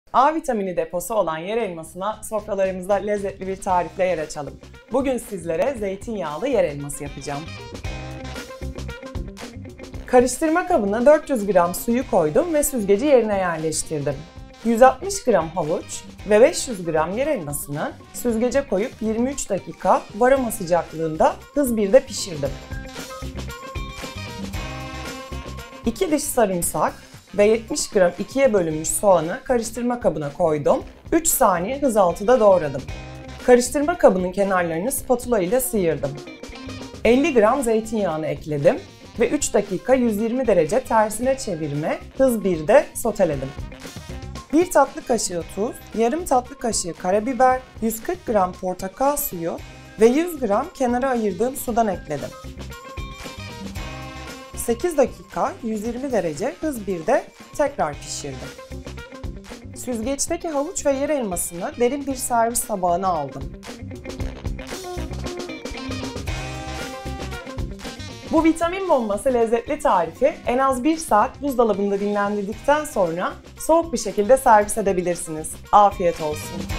A vitamini deposu olan yer elmasına sofralarımızda lezzetli bir tarifle yer açalım. Bugün sizlere zeytinyağlı yer elması yapacağım. Karıştırma kabına 400 gram suyu koydum ve süzgeci yerine yerleştirdim. 160 gram havuç ve 500 gram yer elmasını süzgece koyup 23 dakika varama sıcaklığında hız 1'de pişirdim. 2 diş sarımsak ve 70 gram ikiye bölünmüş soğanı karıştırma kabına koydum. 3 saniye hız 6'da doğradım. Karıştırma kabının kenarlarını spatula ile sıyırdım. 50 gram zeytinyağını ekledim ve 3 dakika 120 derece tersine çevirme hız 1'de soteledim. 1 tatlı kaşığı tuz, yarım tatlı kaşığı karabiber, 140 gram portakal suyu ve 100 gram kenara ayırdığım sudan ekledim. 8 dakika 120 derece hız 1'de tekrar pişirdim. Süzgeçteki havuç ve yer elmasını derin bir servis tabağına aldım. Bu vitamin bombası lezzetli tarifi en az 1 saat buzdolabında dinlendirdikten sonra soğuk bir şekilde servis edebilirsiniz. Afiyet olsun.